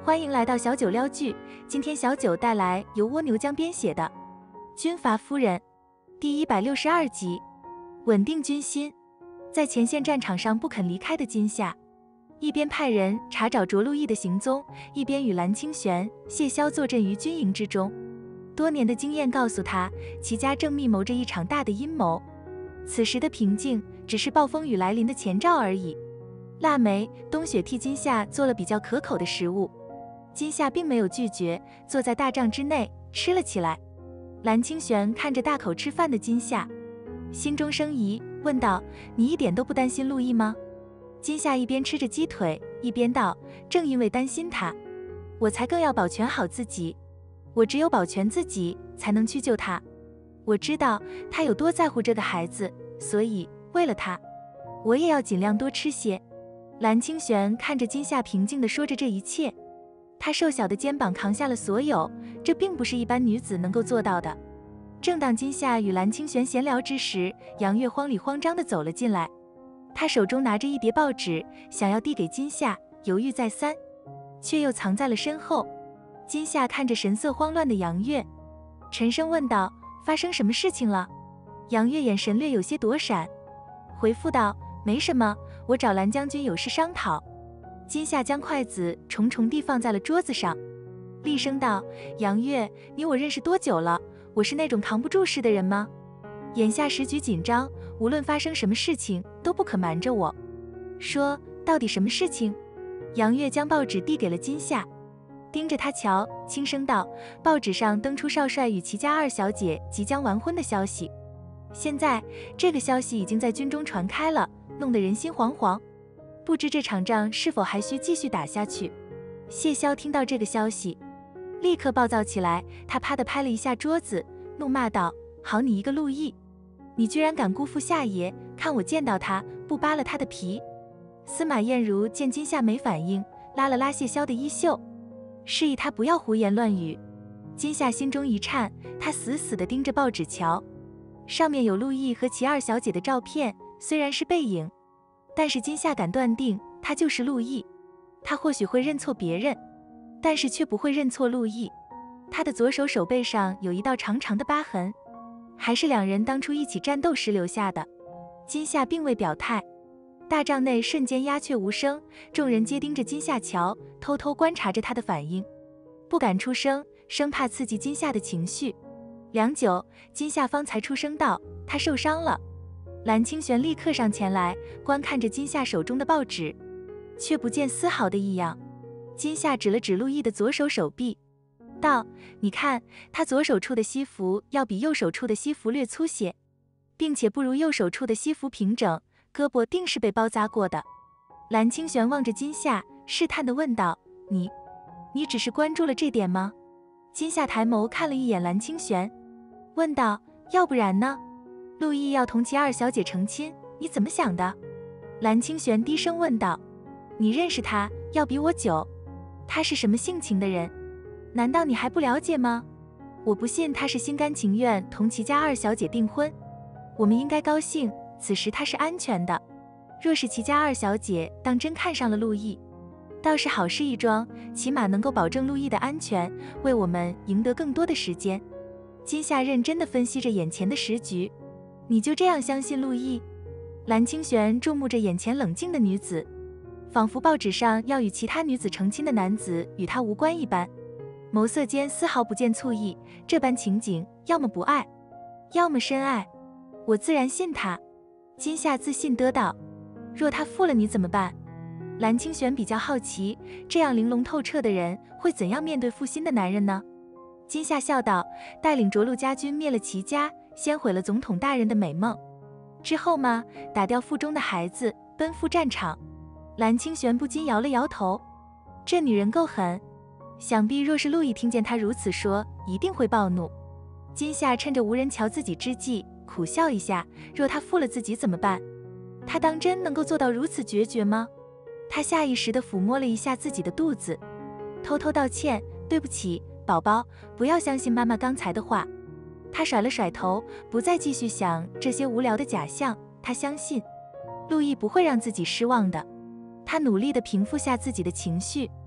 欢迎来到小九撩剧，今天小九带来由蜗牛江编写的《军阀夫人》第162集。稳定军心。在前线战场上不肯离开的金夏，一边派人查找着陆毅的行踪，一边与蓝清玄、谢霄坐镇于军营之中。多年的经验告诉他，齐家正密谋着一场大的阴谋。此时的平静，只是暴风雨来临的前兆而已。腊梅、冬雪替金夏做了比较可口的食物，金夏并没有拒绝，坐在大帐之内吃了起来。蓝清玄看着大口吃饭的金夏，心中生疑，问道：“你一点都不担心陆毅吗？”金夏一边吃着鸡腿，一边道：“正因为担心他，我才更要保全好自己。我只有保全自己，才能去救他。我知道他有多在乎这个孩子，所以为了他，我也要尽量多吃些。”蓝清玄看着金夏平静地说着这一切，她瘦小的肩膀扛下了所有，这并不是一般女子能够做到的。正当金夏与蓝清玄闲聊之时，杨月慌里慌张地走了进来，她手中拿着一叠报纸，想要递给金夏，犹豫再三，却又藏在了身后。金夏看着神色慌乱的杨月，沉声问道：“发生什么事情了？”杨月眼神略有些躲闪，回复道：“没什么，我找蓝将军有事商讨。”金夏将筷子重重地放在了桌子上，厉声道：“杨月，你我认识多久了？我是那种扛不住事的人吗？眼下时局紧张，无论发生什么事情都不可瞒着我。说，到底什么事情？”杨月将报纸递给了金夏，盯着他瞧，轻声道：“报纸上登出少帅与齐家二小姐即将完婚的消息。现在这个消息已经在军中传开了，弄得人心惶惶，不知这场仗是否还需继续打下去。”谢霄听到这个消息，立刻暴躁起来，他啪地拍了一下桌子，怒骂道：“好你一个陆毅，你居然敢辜负夏爷，看我见到他不扒了他的皮！”司马燕如见金夏没反应，拉了拉谢霄的衣袖，示意他不要胡言乱语。金夏心中一颤，他死死地盯着报纸瞧，上面有陆毅和齐二小姐的照片，虽然是背影，但是金夏敢断定他就是陆毅。他或许会认错别人，但是却不会认错陆毅。他的左手手背上有一道长长的疤痕，还是两人当初一起战斗时留下的。金夏并未表态，大帐内瞬间鸦雀无声，众人皆盯着金夏瞧，偷偷观察着他的反应，不敢出声，生怕刺激金夏的情绪。良久，金夏方才出声道：“他受伤了。”蓝清玄立刻上前来，观看着金夏手中的报纸，却不见丝毫的异样。金夏指了指陆毅的左手手臂，道：“你看，他左手处的西服要比右手处的西服略粗些，并且不如右手处的西服平整，胳膊定是被包扎过的。”蓝清玄望着金夏，试探地问道：“你只是关注了这点吗？”金夏抬眸看了一眼蓝清玄，问道：“要不然呢？陆毅要同齐二小姐成亲，你怎么想的？”蓝清玄低声问道：“你认识他要比我久，他是什么性情的人？难道你还不了解吗？我不信他是心甘情愿同齐家二小姐订婚。我们应该高兴，此时他是安全的。若是齐家二小姐当真看上了陆毅，倒是好事一桩，起码能够保证陆毅的安全，为我们赢得更多的时间。”金夏认真地分析着眼前的时局。“你就这样相信陆毅？”蓝清玄注目着眼前冷静的女子，仿佛报纸上要与其他女子成亲的男子与他无关一般，眸色间丝毫不见醋意。这般情景，要么不爱，要么深爱。我自然信他。金夏自信得道。若他负了你怎么办？蓝清玄比较好奇，这样玲珑透彻的人会怎样面对负心的男人呢？金夏笑道：“带领着陆家军灭了齐家，先毁了总统大人的美梦，之后嘛，打掉腹中的孩子，奔赴战场。”蓝清玄不禁摇了摇头，这女人够狠，想必若是陆毅听见她如此说，一定会暴怒。金夏趁着无人瞧自己之际，苦笑一下，若他负了自己怎么办？他当真能够做到如此决绝吗？他下意识地抚摸了一下自己的肚子，偷偷道歉：“对不起，宝宝，不要相信妈妈刚才的话。”他甩了甩头，不再继续想这些无聊的假象。他相信陆毅不会让自己失望的。他努力地平复下自己的情绪，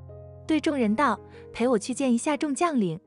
对众人道：“陪我去见一下众将领。”